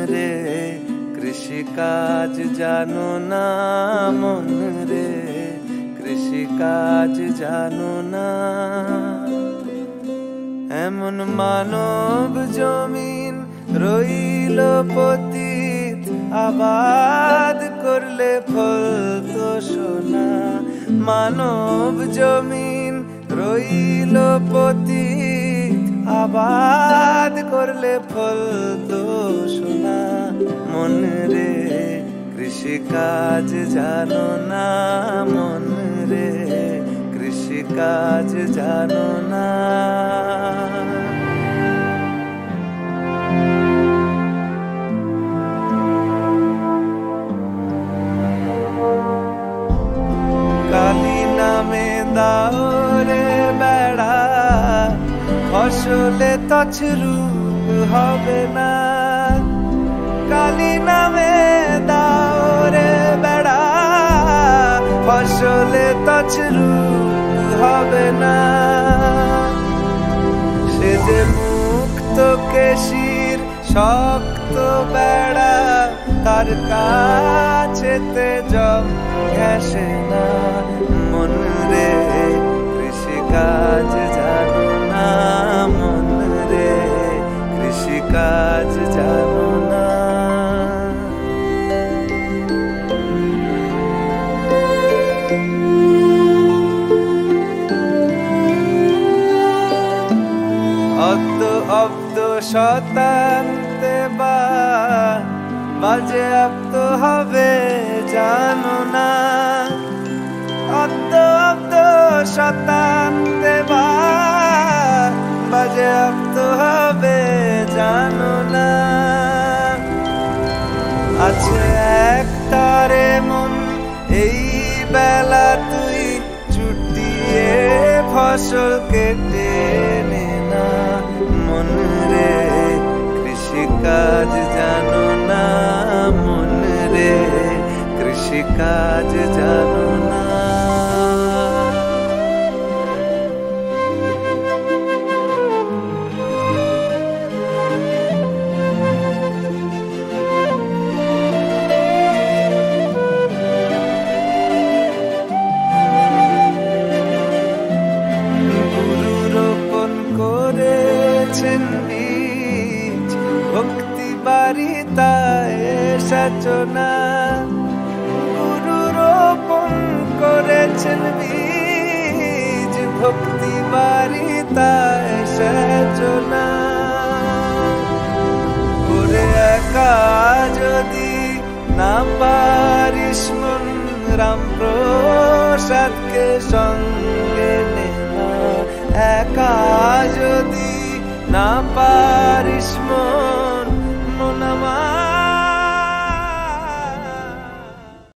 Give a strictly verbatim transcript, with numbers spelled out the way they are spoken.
রে কৃষি কাজ জানো না মন রে কৃষি কাজ জানো না এমন মানব জমিন রইল পতিত আবাদ করলে ফল তো সোনা মানব জমিন রইল পতিত আবাদ করলে ফল তো সোনা মন রে কৃষি কাজ জানো না মন রে কৃষি কাজ জানো না কালী নামে দাও রে বেড়া ফসলে তছরূপ হবে না কালী নামে দাও রে বেড়া ফসলে তছরূপ হবে না সে যে মুক্ত কেশির শক্ত বেড়া তার কাছেতে জম ঘেঁষে না মন রে কৃষি কাজ জানো না মন রে কৃষি কাজ জানো না অব্দ অব্দ শতান্তে বা বাজে আপ্ত হবে জানো না অব্দ অব্দ শতান্তে বা বাজে আপ্ত হবে জানো না আছে একটারে মন এই বেলা তুই চুটিয়ে ফসল কেটে নে না মন রে কৃষি কাজ জানো না মন রে কৃষি কাজ জানো না গুরু রোপণ করেছেন বীজ ভক্তি বারিতায় সচনা গুরু রোপণ করেছেন বীজ ভক্তি বারিতায় সচনা করে একা যদি না পারিস মন রাম প্রসাদকে সঙ্গে নেনা একা যদি না পারিস মন